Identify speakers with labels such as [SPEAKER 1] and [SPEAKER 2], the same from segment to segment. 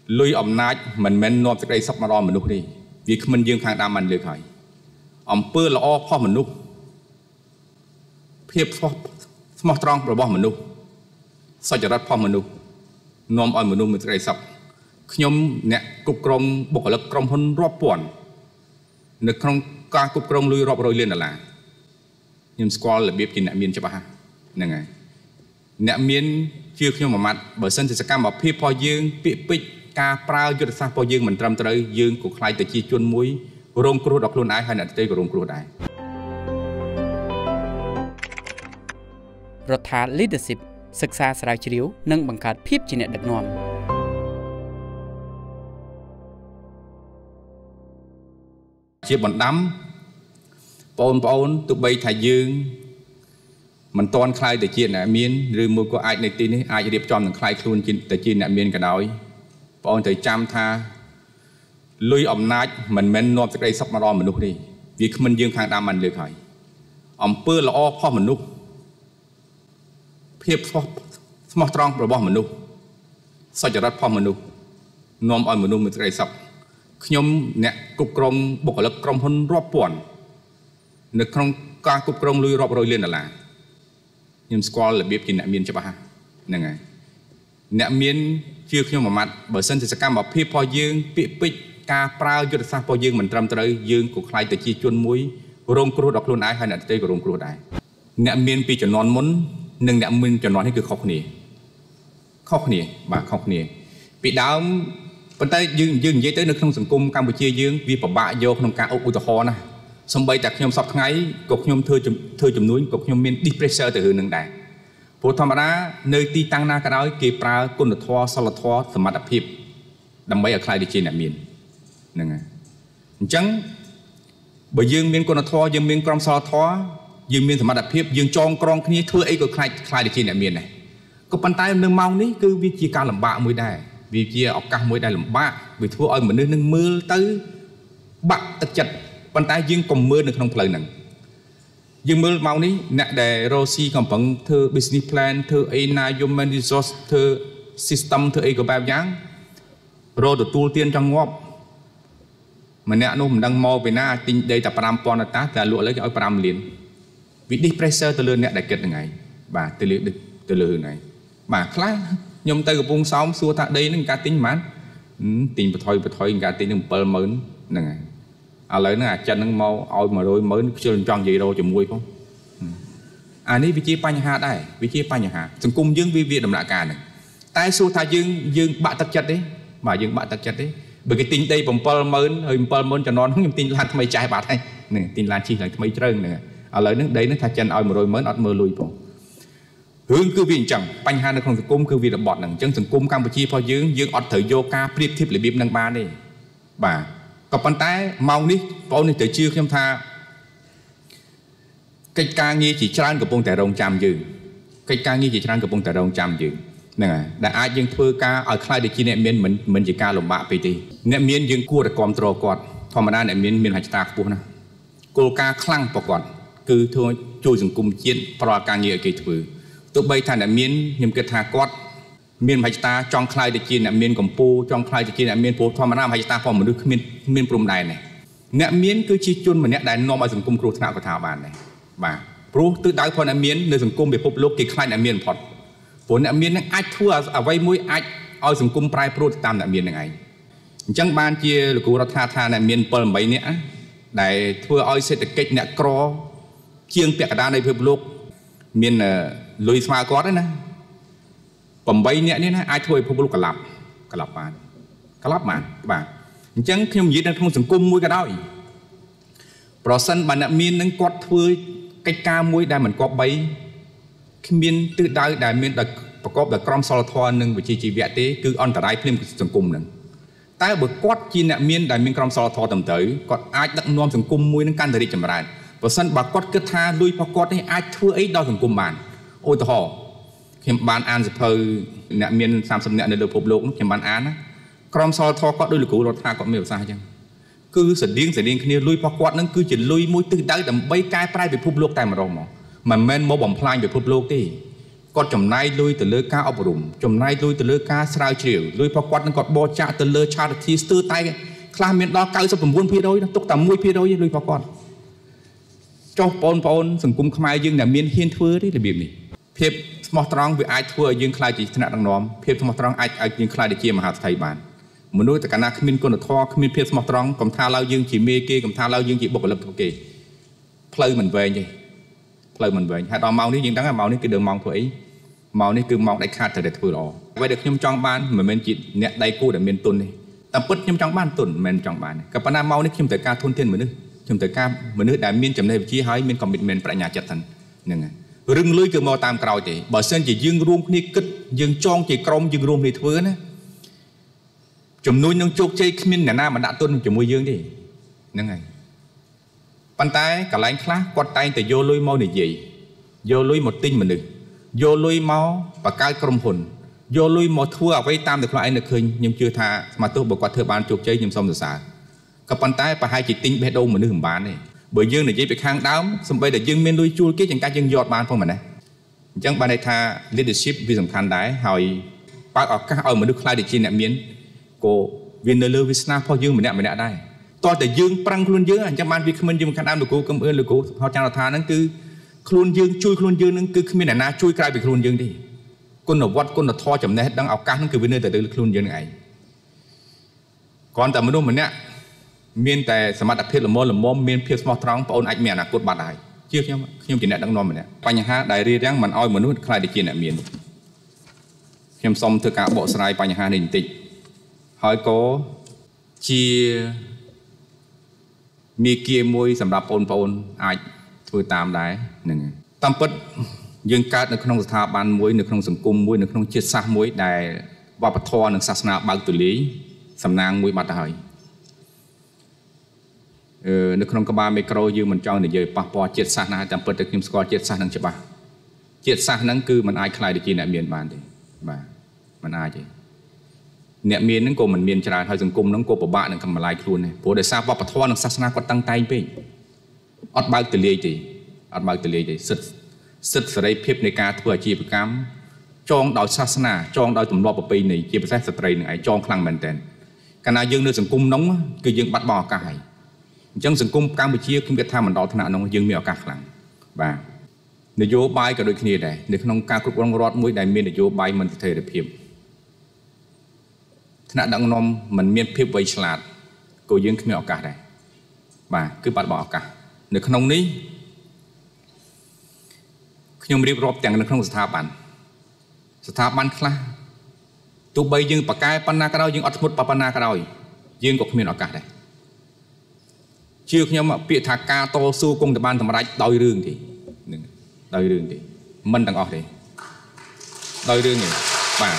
[SPEAKER 1] ลุยอำนาจมันแม่นนอมสักได้สักมารอมนุษย์นี่วิคมันยืงทางดามันเลยใครอำเภอละอ้อพ่อมนุษย์เพียบสมองตรองระบอบมนุษย์สัจรัตพ่อมนุษย์นอมอ่อนมนุษย์มันสักได้สักขยมเนี่ยกุบกรมบุคลากรมพลรอบป่วนนึกครั้งการกุบกรมลุยรอบโรยเลียนอะไรยิมสกอลหรือเบียบกินเนี่ยมีนใช่ปะฮะนั่งไงเนี่ยมีนชื่อขยมมัดเบอร์เซนจะการแบบพี่พอยืงปีปิดการปรายุทธศาสตร์พอยืงเหมือนตรำเตยยืงกุคลายแต่จีจวนมุ้ยโรงครูดอกลุนไอขนาดเตยกับโรงครูได้
[SPEAKER 2] រដ្ឋា leadership សិក្សាស្រាវជ្រាវនិងបង្កើតភាពជាអ្នកដឹកនាំ
[SPEAKER 1] ជាបណ្ដាំបងប្អូនទោះបីថាយើងមិនតន់ខ្លាយទៅជាអ្នកមានឬមួយក៏អាចនៅទីនេះអាចរៀបចំនឹងខ្លាយខ្លួនទៅជាអ្នកមានក៏ដោយបងត្រូវចាំថាលុយអំណាចមិនមែននាំសេចក្តីសុខមកដល់មនុស្សទេវាគ្មិនយើងខាងដើមបានលើកហើយអំពើល្អផុសមនុស្សភាពស្មោះត្រង់របស់មនុស្សសច្ចរិតផុសមនុស្សនាំឲ្យមនុស្សមានសេចក្តីសុខខ្ញុំអ្នកគ្រប់គ្រងបុគ្គលិកក្រុមហ៊ុនរាប់ពាន់នៅក្នុងការគ្រប់គ្រងលុយរាប់រយលានដុល្លារខ្ញុំស្គាល់របៀបជាអ្នកមានច្បាស់ហ្នឹងហើយអ្នកមានជឿខ្ញុំមួយម៉ាត់បើសិនជាសកម្មភាពរបស់យើងពាក្យពេចន៍ការប្រើយុទ្ធសាស្ត្ររបស់យើងមិនត្រឹមត្រូវយើងក៏ខ្លាចទៅជាជនមួយរងគ្រោះដល់ខ្លួនឯងហើយអ្នកដទៃក៏រងគ្រោះដែរអ្នកមានពីជំនាន់មុននិងអ្នកមានជំនាន់នេះគឺខុសគ្នាបាទខុសគ្នាពីដើមប៉ុន្តែយើងនិយាយទៅនៅក្នុងសង្គមកម្ពុជាយើងវាពិបាកយកក្នុងការឧទាហរណ៍ណាសំបីតែខ្ញុំសពថ្ងៃក៏ខ្ញុំធ្វើចំនួនក៏ខ្ញុំមាន depressor ទៅរឿងនឹងដែរព្រោះធម្មតានៅទីតាំងណាក៏ដោយគេប្រើគុណធម៌សិលធម៌សមត្ថភាពដើម្បីឲ្យខ្លាយទៅជាអ្នកមានហ្នឹងហើយអញ្ចឹងបើយើងមានគុណធម៌យើងមានក្រមសិលធម៌យើងមានសមត្ថភាពយើងចងក្រងគ្នាធ្វើអីក៏ខ្លាយទៅជាអ្នកមានដែរក៏ប៉ុន្តែនៅម៉ោងនេះគឺវាជាការលំបាកមួយដែរវាជាឱកាសមួយដែលលំបាកវាធ្វើឲ្យមនុស្សនឹងមើលទៅបាក់ទឹកចិត្តប៉ុន្តែយើងកុំមើលនៅក្នុងផ្លូវហ្នឹងយើងមើលម៉ោងនេះអ្នកដែលរកស៊ីកំពុងធ្វើ business plan ធ្វើអីណា human resource ធ្វើ system ធ្វើអីក៏បែបយ៉ាងរកទទួលទានចង់ងាប់ម្នាក់នោះមិនដឹងមកពីណាទិញដីតែ 5,000 តែលក់លើគេឲ្យ 5 លានវា depressor ទៅលើអ្នកដែលគិតហ្នឹងឯងបាទទៅលើហ្នឹងឯងបាទខ្លះខ្ញុំទៅកំពង់សោមសួរថាដីហ្នឹងការទិញប៉ុន្មានទិញបថុយការទិញនឹង 70000 ហ្នឹងហើយឥឡូវហ្នឹងអាចិនហ្នឹងមកឲ្យ 100,000 ខ្ជិលចង់និយាយរកជាមួយផងអានេះវាជាបញ្ហាដែរវាជាបញ្ហាសង្គមយើងវាដំណាក់កាលហ្នឹងតែសួរថាយើងបាក់ទឹកចិត្តទេបាទយើងបាក់ទឹកចិត្តទេបើគេទិញដី 70000 ហើយ 70000 ចំនួនហ្នឹងខ្ញុំទិញឡានថ្មីចាស់បាត់ហើយហ្នឹងទិញឡានជិះឡើងថ្មីជ្រើងហ្នឹងឥឡូវហ្នឹងដីហ្នឹងថាចិនឲ្យ 100,000 អត់មើលលុយផងរឿងគឺវាអញ្ចឹងបញ្ហានៅក្នុងសង្គមគឺវារបត់ហ្នឹងអញ្ចឹងសង្គមកម្ពុជារបស់យើងអត់ត្រូវយកការប្រៀបធៀបរបៀបហ្នឹងបានទេបាទក៏ប៉ុន្តែម៉ោងនេះបងនេះត្រូវជឿខ្ញុំថាកិច្ចការងារជាច្រើនកំពុងតែរងចាំយើងហ្នឹងហើយដែលអាចយើងធ្វើការឲ្យខ្លាយទៅជាអ្នកមានមិនជាការលំបាកពេកទេអ្នកមានយើងគួរតែគ្រប់គ្រងគាត់ធម្មតាអ្នកមានហិច្ឆតាខ្ពស់ណាស់គោលការណ៍ខ្លាំងប្រកបគឺធ្វើជួយសង្គមជាតិប្រកការងារឲ្យគេធ្វើទោះបីថាអ្នកមានខ្ញុំគិតថាគាត់មានមហិច្ឆតាចង់ខ្លាយទៅជាអ្នកមានកម្ពុជាចង់ខ្លាយទៅជាអ្នកមានព្រោះធម្មតាមហិច្ឆតារបស់មនុស្សគ្មានព្រំដែនទេអ្នកមានគឺជាជនម្នាក់ដែលនាំឲ្យសង្គមគ្រោះថ្នាក់ក៏ថាបានដែរបាទព្រោះទិសដៅរបស់អ្នកមាននៅសង្គមពិភពលោកគេខ្លាចអ្នកមានបំផុតព្រោះអ្នកមាននឹងអាចធ្វើអ្វីមួយអាចឲ្យសង្គមប្រែប្រួលតាមអ្នកមាននឹងឯងអញ្ចឹងបានជាលោកគ្រូរដ្ឋាថាអ្នកមាន 7-8 នាក់ដែលធ្វើឲ្យសេដ្ឋកិច្ចអ្នកក្រជាងពាក់កណ្ដាលនៃពិភពលោកមានលុយស្មើគាត់ទេណា8 នាក់នេះណាអាចធ្វើឲ្យពិភពលោកក្លាប់បានបាទអញ្ចឹងខ្ញុំនិយាយនៅក្នុងសង្គមមួយក៏ដោយប្រសិនបើអ្នកមាននឹងគាត់ធ្វើកិច្ចការមួយដែលមិនគប្បីគ្មានទិសដៅដែលមានប្រកបដោយក្រមសីលធម៌និងវិជ្ជាជីវៈទេគឺអន្តរាយភ្លាមសង្គមនឹងតែបើគាត់ជាអ្នកមានដែលមានក្រមសីលធម៌ត្រឹមត្រូវគាត់អាចដឹកនាំសង្គមមួយនឹងកាន់តែរីកចម្រើនបើសិនបើគាត់គិតថាលុយរបស់គាត់នេះអាចធ្វើអីដល់សង្គមបានឧទាហរណ៍ខ្ញុំបានអានសៀវភៅអ្នកមាន30នាក់នៅលើពិភពលោកខ្ញុំបានអានណាក្រមសីលធម៌គាត់ដោយលោកគ្រូរដ្ឋាគាត់មានប្រសាសន៍អញ្ចឹងគឺស្តៀងគ្នាលុយរបស់គាត់នឹងគឺជាលុយមួយទិសដៅដើម្បីកែប្រែពិភពលោកតែម្ដងមកមិនមែនមកបំផ្លាញពិភពលោកទេគាត់ចំណាយលុយទៅលើការអប់រំចំណាយលុយទៅលើការស្រាវជ្រាវលុយប្រគាត់នឹងគាត់បោះចាក់ទៅលើឆាតធីស្ទើរតែខ្លះមានដល់99%ទុកតែ1%លុយប្រគាត់ចុះបងប្អូនសង្គមខ្មែរយើងដែលមានហ៊ានធ្វើទេរបៀបនេះភាពស្មោះត្រង់វាអាចធ្វើឲ្យយើងខ្លាចជាថ្នាក់ដឹកនាំភាពស្មោះត្រង់អាចឲ្យយើងខ្លាចជាមហាស្ថិបានមនុស្សតែកាលណាគ្មានគុណធម៌គ្មានភាពស្មោះត្រង់កំថាឡើយយើងជាមេគេកំថាឡើយយើងជាបុគ្គលិកគេផ្លូវមិនវែងទេផ្លូវមិនវែងហើយដល់ម៉ោងនេះយើងដឹងថាម៉ោងនេះគឺដើមម៉ោងធ្វើអីម៉ោងនេះគឺម៉ោងដាច់ខាតត្រូវតែធ្វើល្អអ្វីដែលខ្ញុំចង់បានមិនមែនជាអ្នកដៃគូដែលមានទុនទេតែពិតខ្ញុំចង់បានទុនមិនមែនចង់បានក៏ប៉ុន្តែម៉ោងនេះខ្ញុំត្រូវការធនធានមនុស្សខ្ញុំត្រូវការមនុស្សដែលមានចំណេះវិជ្ជាហើយមាន commitment ប្រាជ្ញាចិត្តហ្នឹងហើយរឹងលុយគឺមកតាមក្រោយទេបើសិនជាយើងរួមគ្នាគិតយើងចងជាក្រុមយើងរួមគ្នាធ្វើណាចំនួននឹងជោគជ័យគ្មានអ្នកណាមកដាក់ទុនជាមួយយើងទេហ្នឹងហើយប៉ុន្តែកន្លែងខ្លះគាត់តែងតែយកលុយមកនិយាយយកលុយមកទិញមនុស្សយកលុយមកបង្កើតក្រុមហ៊ុនយកលុយមកធ្វើអ្វីតាមតែខ្លួនឯងនឹកឃើញខ្ញុំជឿថាស្មាតទោះបើគាត់ធ្វើបានជោគជ័យខ្ញុំសូមសរសើរក៏ប៉ុន្តែប្រហែលជាទិញបេះដូងមនុស្សមិនបានទេបើយើងនិយាយពីខាងដើមសម្បីតែយើងមានលុយជួលគេចង្កាច់យើងយកបានផងមែនទេអញ្ចឹងបានន័យថា leadership វាសំខាន់ដែរហើយបើកឱកាសឲ្យមនុស្សខ្លាចជាអ្នកមានក៏វានៅលើវាសនារបស់យើងម្នាក់ដែរតោះតែយើងប្រឹងខ្លួនយើងអញ្ចឹងបានវាគ្មិនយើងខាងដើមលោកគ្រូកឹមអឿនលោកគ្រូហៅចាន់រដ្ឋាហ្នឹងគឺខ្លួនយើងជួយខ្លួនយើងហ្នឹងគឺគ្មានអ្នកណាជួយក្រៅពីខ្លួនយើងទេគុណវត្តគុណធម៌ចំណេះដឹងឱកាសហ្នឹងគឺវានៅតែលើខ្លួនយើងហ្នឹងឯងគ្រាន់តែមនុស្សម្នាក់មានតែសមត្ថភាពល្មមមានភាពស្មោះត្រង់បងអូនអាចមានអនាគតបាត់ហើយជាខ្ញុំជាអ្នកដឹកនាំម្នាក់បញ្ហាដែលរារាំងមិនឲ្យមនុស្សខ្លាចទៅជាអ្នកមានខ្ញុំសូមធ្វើការបកស្រាយបញ្ហានេះបន្តិចហើយក៏ជាមាគ៌ាមួយសម្រាប់បងប្អូនអាចធ្វើតាមដែរហ្នឹងតាមពិតយើងកើតនៅក្នុងស្ថាប័នមួយនៅក្នុងសង្គមមួយនៅក្នុងជាតិសាសន៍មួយដែលវប្បធម៌និងសាសនាបើកទូលាយសំណាងមួយបាត់ទៅហើយនៅក្នុងក្បាលមីក្រូយើងមិនចង់និយាយប៉ះពាល់ជាតិសាសន៍ណាតាមពិតតែខ្ញុំស្គាល់ជាតិសាសន៍នឹងច្បាស់ជាតិសាសន៍ហ្នឹងគឺมันអាចខ្លាយទៅជាអ្នកមានបានទេបាទมันអាចទេអ្នកមានហ្នឹងក៏មិនមានច្រើនហើយសង្គមហ្នឹងក៏ពិបាកនឹងកម្លាយខ្លួនដែរព្រោះដោយសារវប្បធម៌និងសាសនាគាត់តឹងតែងពេកអត់បើកទូលាយទេសិទ្ធិសេរីភាពនៃការធ្វើអាជីវកម្មចងដោយសាសនាចងដោយទម្លាប់ប្រពៃណីជាពិសេសស្ត្រីនឹងឯងចងខ្លាំងមែនតើកាលណាយើងនៅសង្គមហ្នឹងគឺយើងបាត់បង់ឱកាសហើយអញ្ចឹងសង្គមកម្ពុជាខ្ញុំគិតថាមិនដល់ថ្នាក់ហ្នឹងយើងមានឱកាសខ្លាំងបាទនយោបាយក៏ដូចគ្នាដែរនៅក្នុងការគ្រប់គ្រងរដ្ឋមួយដែលមាននយោបាយមិនស្ថិរភាពថ្នាក់ដឹកនាំមិនមានភាពវៃឆ្លាតក៏យើងគ្មានឱកាសដែរបាទគឺបាត់បង់ឱកាសនៅក្នុងនេះខ្ញុំរៀបរាប់ទាំងនៅក្នុងស្ថាប័នខ្លះទោះបីយើងបកកែប៉ុណ្ណាក៏ដោយយើងអត់ធ្មត់ប៉ុណ្ណាក៏ដោយយើងក៏គ្មានឱកាសដែរជឿខ្ញុំពាក្យថាការតស៊ូគង់តែបានសម្រេចដោយរឿងទេនឹងដោយរឿងទេមិនទាំងអស់ទេដោយរឿងនេះបាទ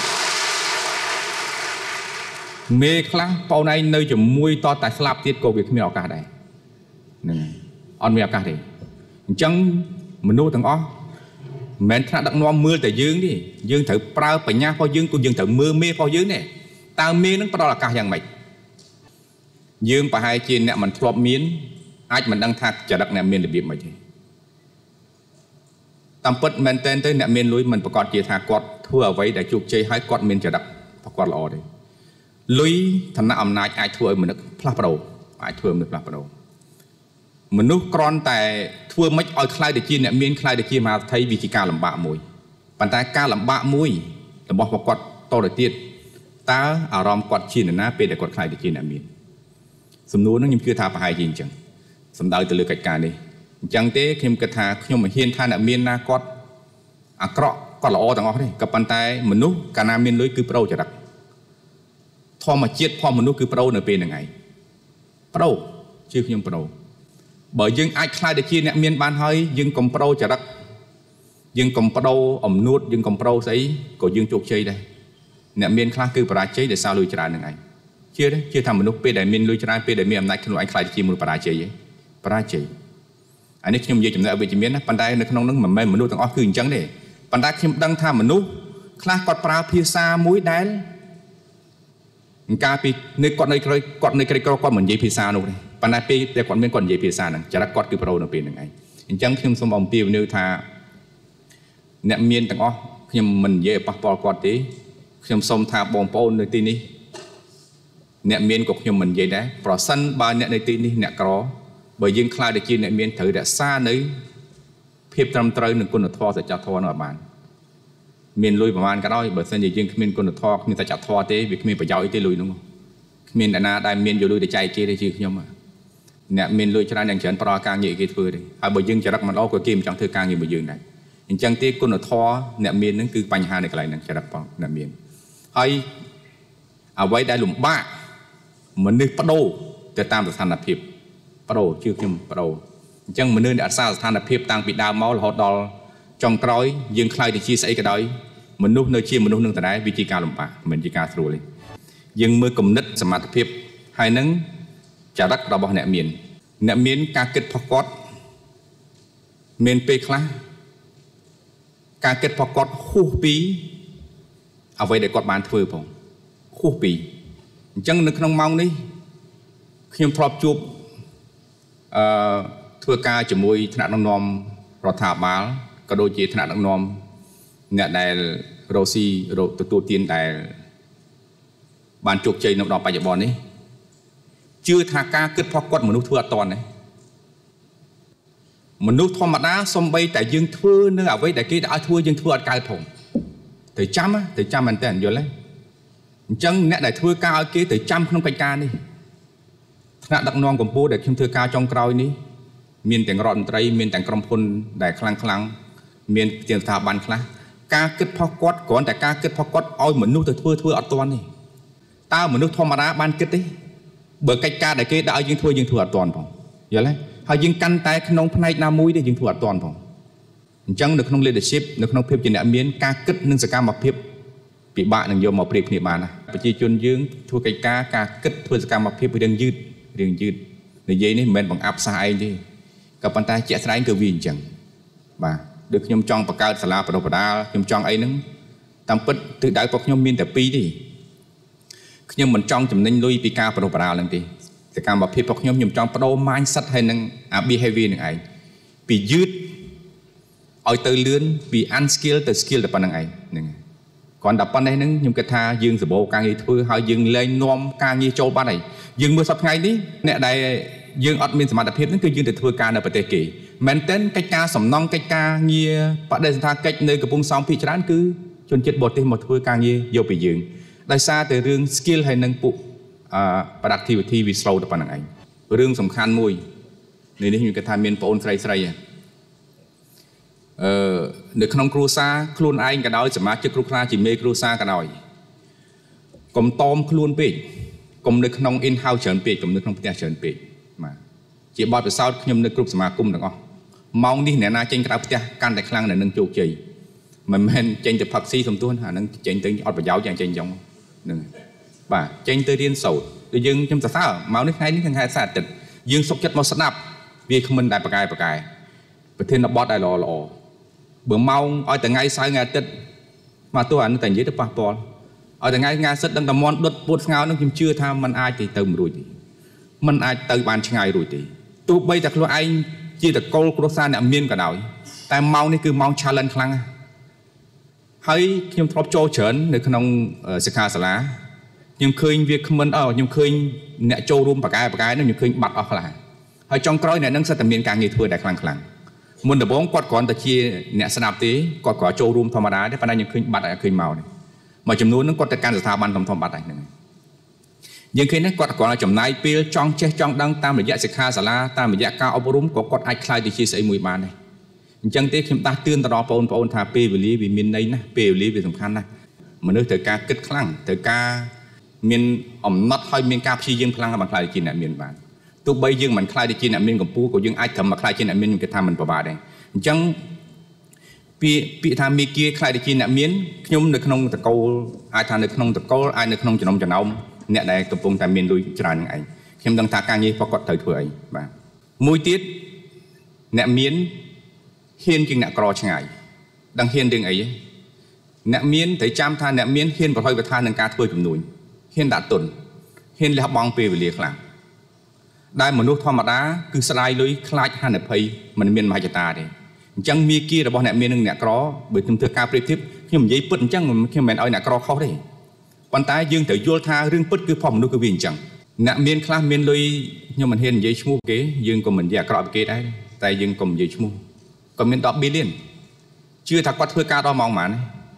[SPEAKER 1] មេខ្លះបងឯងនៅជាមួយតតែស្លាប់ទៀតក៏វាគ្មានឱកាសដែរហ្នឹងអត់មានឱកាសទេអញ្ចឹងមនុស្សទាំងអស់មិនមែនថ្នាក់ដឹកនាំមើលតែយើងទេយើងត្រូវប្រើបញ្ញារបស់យើងក៏យើងត្រូវមើលមេរបស់យើងដែរតើមេនឹងផ្ដល់ឱកាសយ៉ាងម៉េចយើងប្រហែលជាអ្នកមិនធ្លាប់មានអាចមិនដឹងថាចរិតអ្នកមានរបៀបម៉េចទេតាមពិតមែនតើអ្នកមានលុយមិនប្រកាសជាថាគាត់ធ្វើអ្វីដែលជោគជ័យហើយគាត់មានចរិតប្រកបល្អទេលុយឋានៈអំណាចអាចធ្វើឲ្យមនុស្សផ្លាស់ប្ដូរមនុស្សគ្រាន់តែធ្វើមិនឲ្យខ្លាយទៅជាអ្នកមានខ្លាយទៅជាមហាថៃវាជាការលំបាកមួយប៉ុន្តែការលំបាកមួយរបស់គាត់តទៅទៀតតើអារម្មណ៍គាត់ជានរណាពេលដែលគាត់ខ្លាយទៅជាអ្នកមានសំណួរហ្នឹងខ្ញុំជឿថាប្រហែលជាអញ្ចឹងសំដៅទៅលើកិច្ចការនេះអញ្ចឹងទេខ្ញុំគិតថាខ្ញុំមិនហ៊ានថាអ្នកមានណាគាត់អាក្រក់គាត់ល្អទាំងអស់ទេក៏ប៉ុន្តែមនុស្សកាលណាមានលុយគឺប្រូចរិតធម្មជាតិផងមនុស្សគឺប្រូនៅពេលហ្នឹងឯងប្រូជឿខ្ញុំប្រូបើយើងអាចខ្លាយទៅជាអ្នកមានបានហើយយើងកុំប្រូចរិតយើងកុំប្ដូរអំនួតយើងកុំប្រូស្អីក៏យើងជោគជ័យដែរអ្នកមានខ្លះគឺបរាជ័យដោយសារលុយច្រើនហ្នឹងឯងជឿថាមនុស្សពេលដែលមានលុយច្រើនពេលដែលមានអំណាចខ្លួនឯងខ្លាយទៅជាមនុស្សបរាជ័យអានេះខ្ញុំនិយាយចំណេះវិជ្ជមានណាប៉ុន្តែនៅក្នុងហ្នឹងមិនមែនមនុស្សទាំងអស់គឺអញ្ចឹងទេប៉ុន្តែខ្ញុំដឹងថាមនុស្សខ្លះគាត់ប្រើភាសាមួយដែលកាលពីគាត់នៅក្រីក្រគាត់មិននិយាយភាសានោះទេប៉ុន្តែពេលដែលគាត់មានគាត់និយាយភាសាហ្នឹងចរិតគាត់គឺប្រូនៅពេលហ្នឹងឯងអញ្ចឹងខ្ញុំសូមអំពាវនាវថាអ្នកមានទាំងអស់ខ្ញុំមិននិយាយប៉ះពាល់គាត់ទេខ្ញុំសូមថាបងប្អូននៅទីនេះអ្នកមានក៏ខ្ញុំមិននិយាយដែរប្រសិនបើអ្នកនៅទីនេះអ្នកក្របើយើងខ្លាចតែជាអ្នកមានត្រូវរក្សានៅភាពត្រឹមត្រូវនិងគុណធម៌សច្ចធម៌នោះឲ្យបានមានលុយប្រមាណក៏ដោយបើសិនជាយើងគ្មានគុណធម៌គ្មានសច្ចធម៌ទេវាគ្មានប្រយោជន៍អីទេលុយនោះគ្មានអ្នកណាដែលមានយកលុយទៅចែកគេទេជាខ្ញុំអ្នកមានលុយច្រើនយ៉ាងច្រើនប្រការងារគេធ្វើទេហើយបើយើងចរិតមិនល្អក៏គេមិនចង់ធ្វើការងារមួយយើងដែរអញ្ចឹងទេគុណធម៌អ្នកមាននឹងគឺបញ្ហានៅកន្លែងហ្នឹងចរិតផងអ្នកមានហើយអ្វីដែលលំបាកមនុស្សបដូរទៅតាមស្ថានភាពបដូរជឿខ្ញុំបដូរអញ្ចឹងមនុស្សដែលអត់សារស្ថានភាពតាំងពីដើមមករហូតដល់ចុងក្រោយយើងខ្លាចទៅជាស្អីក៏ដោយមនុស្សនៅជាមនុស្សនឹងដដែលវាជាការលំបាកមិនជាការស្រួលទេយើងមើលគំនិតសមត្ថភាពហើយនឹងចរិតរបស់អ្នកមានការគិតផុសគាត់មានពេលខ្លះការគិតផុសគាត់ហួសពីអ្វីដែលគាត់បានធ្វើផងហួសពីអញ្ចឹងនៅក្នុងម៉ោងនេះខ្ញុំធ្លាប់ជួបធ្វើការជាមួយថ្នាក់ដឹកនាំរដ្ឋាភិបាលក៏ដូចជាថ្នាក់ដឹកនាំអ្នកដែលរកស៊ីទទួលទានដែលបានជោគជ័យនៅដល់បច្ចុប្បន្ននេះជឿថាការគិតផុសគាត់មនុស្សធ្វើអត់តាន់ទេមនុស្សធម្មតាសំបីតែយើងធ្វើនៅអ្វីដែលគេឲ្យធ្វើយើងធ្វើអត់កើតផងត្រូវចាំមែនតើយល់ទេអញ្ចឹងអ្នកដែលធ្វើការឲ្យគេត្រូវចាំក្នុងកិច្ចការនេះថ្នាក់ដឹកនាំកម្ពុជាដែលខ្ញុំធ្វើការចុងក្រោយនេះមានទាំងរដ្ឋមន្ត្រីមានទាំងក្រុមហ៊ុនដែលខ្លាំងមានជាស្ថាប័នខ្លះការគិតផុសគាត់គ្រាន់តែការគិតផុសគាត់ឲ្យមនុស្សទៅធ្វើអត់តាន់ទេតើមនុស្សធម្មតាបានគិតទេបើកិច្ចការដែលគេដាក់ឲ្យយើងធ្វើអត់តាន់ផងយល់ទេហើយយើងកាន់តែក្នុងផ្នែកណាមួយទេយើងធ្វើអត់តាន់ផងអញ្ចឹងនៅក្នុង leadership នៅក្នុងភាពជាអ្នកមានការគិតនិងសកម្មភាពពិបាកនឹងយកមកប្រៀបគ្នាបានណាប្រជាជនយើងធ្វើកិច្ចការគិតធ្វើសកម្មភាពរឿងយឺតនិយាយនេះមិនមែនបង្អាប់សាសឯងទេក៏ប៉ុន្តែជាក់ស្ដែងគឺវាអញ្ចឹងបាទដូចខ្ញុំចង់បង្កើតសាលាបណ្ដុះបណ្ដាលខ្ញុំចង់អីហ្នឹងតាមពិតទិសដៅរបស់ខ្ញុំមានតែពីរទេខ្ញុំមិនចង់ចំណេញលុយពីការបណ្ដុះបណ្ដាលហ្នឹងទេសកម្មភាពរបស់ខ្ញុំចង់បដូរ mindset ហើយនឹង behavior នឹងឯងពីយឺតឲ្យទៅលឿនពី unskill ទៅ skill តែប៉ុណ្្នឹងឯងហ្នឹងគ្រាន់តែប៉ុណ្្នេះហ្នឹងខ្ញុំគិតថាយើងសម្បូរការងារធ្វើហើយយើងលែងនាំការងារចូលបាត់ហើយយើងមើលសប្តាហ៍ថ្ងៃនេះអ្នកដែលយើងអត់មានសមត្ថភាពហ្នឹងគឺយើងទៅធ្វើការនៅប្រទេសគេមែនទែនកិច្ចការសំណង់កិច្ចការងារបដិសណ្ឋាកិច្ចនៅកំពង់សោមភាគច្រើនគឺជនជាតិបរទេសមកធ្វើការងារយកពីយើងដោយសារតែរឿង skill ហើយនឹងពួកproductivity វា slow តែប៉ុណ្្នឹងឯងរឿងសំខាន់មួយនេះខ្ញុំគិតថាមានបងអូនស្រីនៅក្នុងគ្រួសារខ្លួនឯងក៏ដោយសមាជិកគ្រប់ខ្លះជាមេគ្រួសារក៏ដោយកុំតอมខ្លួនពេកកុំនៅក្នុង in house ច្រើនពេកកុំនៅក្នុងផ្ទះច្រើនពេកបាទជាបទពិសោធន៍ខ្ញុំនៅគ្រប់សមាគមទាំងអស់ម៉ោងនេះអ្នកណាចេញក្រៅផ្ទះកាន់តែខ្លាំងនៅនឹងជោគជ័យមិនមែនចេញទៅផឹកស៊ីសំទួនអានឹងចេញទៅអត់ប្រយោជន៍យ៉ាងចេញចឹងហ្នឹងបាទចេញទៅរៀនសូត្រដូចយើងខ្ញុំសរសើរម៉ោងនេះថ្ងៃនេះថ្ងៃសៅរ៍អាទិត្យយើងសុខចិត្តមកស្ដាប់វាគ្មិនដែលប្រកែប្រធានបទដែលល្អបើម៉ោងឲ្យតែថ្ងៃសៅរ៍ថ្ងៃអាទិត្យមកទោះអានឹងតែនិយាយទៅប៉ះពាល់ឲ្យតែថ្ងៃសិតដឹងតែមន់ដុតពួតស្ងោរនឹងខ្ញុំជឿថាมันអាចទៅមិនរួចទេมันអាចទៅបានឆ្ងាយរួចទេទោះបីតែខ្លួនឯងជាតកូលគ្រួសារអ្នកមានក៏ដោយតែម៉ោងនេះគឺម៉ោង challenge ខ្លាំងហើយខ្ញុំធ្លាប់ចូលច្រើននៅក្នុងសិក្ខាសាលាខ្ញុំឃើញវាគ្មិនខ្ញុំឃើញអ្នកចូលរួមប្រកែនោះខ្ញុំឃើញបាត់អស់ខ្លះហើយចុងក្រោយអ្នកនឹងសិតតែមានការងារធ្វើដែលខ្លាំងមុនដំបូងគាត់គ្រាន់តែជាអ្នកស្ដាប់ទេគាត់គ្រាន់ចូលរួមធម្មតាទេប៉ុន្តែខ្ញុំឃើញបាត់ឃើញមកនេះមួយចំនួនហ្នឹងគាត់ទៅកាន់ស្ថាប័នធំបាត់ហើយហ្នឹងយើងឃើញនេះគាត់គ្រាន់តែចំណាយពេលចង់ចេះចង់ដឹងតាមរយៈសិក្ខាសាលាតាមរយៈការអប់រំក៏គាត់អាចខ្លាយទៅជាស្អីមួយបានដែរអញ្ចឹងទេខ្ញុំដាស់តឿនទៅដល់បងប្អូនថាពេលវេលាវាមានន័យណាស់ពេលវេលាវាសំខាន់ណាស់មនុស្សត្រូវការគិតខ្លាំងត្រូវការមានអំណត់ហើយមានការព្យាយាមខ្លាំងបានខ្លាយជាអ្នកមានបានទោះបីយើងមិនខ្លាយទៅជាអ្នកមានកម្ពុជាក៏យើងអាចត្រឹមមកខ្លាយជាអ្នកមានខ្ញុំគិតថាមិនពិបាកដែរអញ្ចឹងពាក្យថាមេគាខ្លាយទៅជាអ្នកមានខ្ញុំនៅក្នុងតកូលអាចថានៅក្នុងតកូលអាចនៅក្នុងចំណោមអ្នកដែលកំពុងតែមានលុយច្រើននឹងឯងខ្ញុំដឹងថាការងាររបស់គាត់ត្រូវធ្វើអីបាទមួយទៀតអ្នកមានហ៊ានជាងអ្នកក្រឆ្ងាយដឹងហ៊ានរឿងអីអ្នកមានត្រូវចាំថាអ្នកមានហ៊ានប្រហុយប្រថាននឹងការធ្វើជំនួញហ៊ានដាក់ទុនហ៊ានលះបង់ពេលវេលាខ្លាំងដែលមនុស្សធម្មតាគឺស្ដាយលុយខ្លាចហានិភ័យមិនមានមហិច្ឆតាទេអញ្ចឹងមាគ៌ារបស់អ្នកមាននិងអ្នកក្របើខ្ញុំធ្វើការប្រៀបធៀបខ្ញុំនិយាយពិតអញ្ចឹងខ្ញុំមិនឲ្យអ្នកក្រខុសទេប៉ុន្តែយើងត្រូវយល់ថារឿងពិតគឺផងមនុស្សគឺវាអញ្ចឹងអ្នកមានខ្លះមានលុយខ្ញុំមិនហ៊ាននិយាយឈ្មោះគេយើងក៏មិននិយាយអាក្រក់ពីគេដែរតែយើងក៏មិននិយាយឈ្មោះក៏មាន10 billion ជឿថាគាត់ធ្វើការដល់ម៉ោងប៉ុន្មាន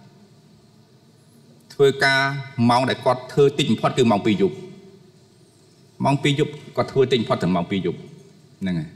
[SPEAKER 1] ធ្វើការម៉ោងដែលគាត់ធ្វើតិចបំផុតគឺម៉ោង 2 យប់ម៉ោង 2 យប់គាត់ធ្វើតិចបំផុតត្រឹមម៉ោង 2 យប់ហ្នឹងហើយ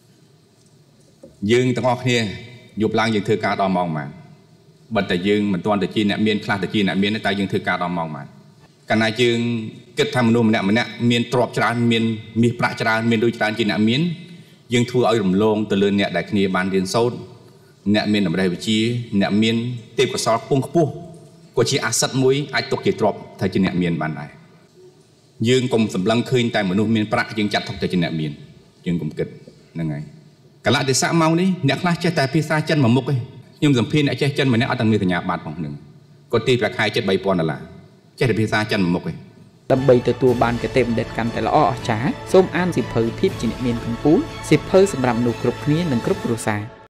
[SPEAKER 1] យើងទាំងអស់គ្នាយប់ឡើងយើងធ្វើការដល់ម៉ោងប៉ុន្មានបើតែយើងមិនទាន់ទៅជាអ្នកមានខ្លះទៅជាអ្នកមានតែយើងធ្វើការដល់ម៉ោងប៉ុន្មានកាលណាយើងគិតថាមនុស្សម្នាក់មានទ្រព្យច្រើនមានមាសប្រាក់ច្រើនមានលុយច្រើនជាអ្នកមានយើងធ្វើឲ្យរំលងទៅលើអ្នកដែលគ្នាបានរៀនសូត្រអ្នកមានតម្រេះវិជ្ជាអ្នកមានទេពកោសល្យខ្ពង់ខ្ពស់ក៏ជាអាសិតមួយអាចទុកជាទ្រព្យថាជាអ្នកមានបានដែរយើងកុំសម្លឹងឃើញតែមនុស្សមានប្រាក់យើងចាត់ទុកតែជាអ្នកមានយើងកុំគិតហ្នឹងហើយកលៈទេសៈម៉ោងនេះអ្នកខ្លះចេះតែភាសាចិនមួយមុខឯងខ្ញុំសម្ភាសអ្នកចេះចិនម្នាក់អត់ទាំងមានសញ្ញាបត្រផងហ្នឹងគាត់ទីប្រាក់ខែចិត្ត$3,000ចេះតែភាសាចិនមួយមុខឯង
[SPEAKER 2] ដើម្បីទទួលបានគតិបណ្ឌិតកាន់តែល្អអស្ចារ្យសូមអានសៀវភៅភាពជាអ្នកមានកំពូលសៀវភៅសម្រាប់មនុស្សគ្រប់គ្នានិងគ្រប់គ្រួសារ